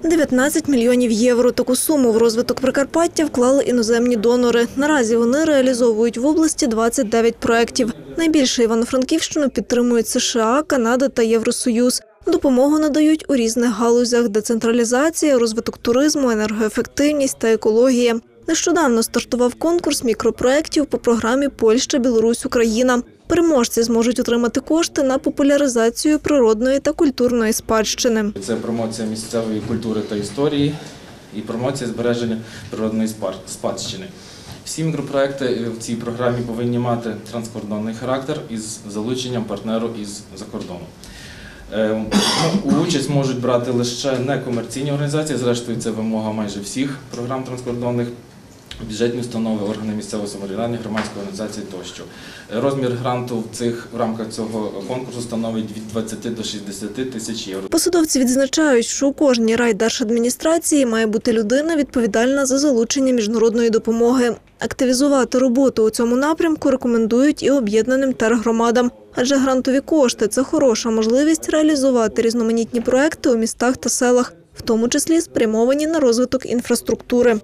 19 мільйонів євро. Таку суму в розвиток Прикарпаття вклали іноземні донори. Наразі вони реалізовують в області 29 проєктів. Найбільше Івано-Франківщину підтримують США, Канада та Євросоюз. Допомогу надають у різних галузях – децентралізація, розвиток туризму, енергоефективність та екологія. Нещодавно стартував конкурс мікропроєктів по програмі «Польща, Білорусь, Україна». Переможці зможуть отримати кошти на популяризацію природної та культурної спадщини. Це промоція місцевої культури та історії і промоція збереження природної спадщини. Всі мікропроєкти в цій програмі повинні мати транскордонний характер із залученням партнеру із-за кордону. У участь можуть брати лише некомерційні організації, зрештою це вимога майже всіх програм транскордонних, бюджетні установи, органи місцевого самоврядування, громадські організації тощо. Розмір гранту в рамках цього конкурсу становить від 20 до 60 тисяч євро. Посадовці відзначають, що у кожній райдержадміністрації має бути людина, відповідальна за залучення міжнародної допомоги. Активізувати роботу у цьому напрямку рекомендують і об'єднаним тергромадам. Адже грантові кошти – це хороша можливість реалізувати різноманітні проекти у містах та селах, в тому числі спрямовані на розвиток інфраструктури.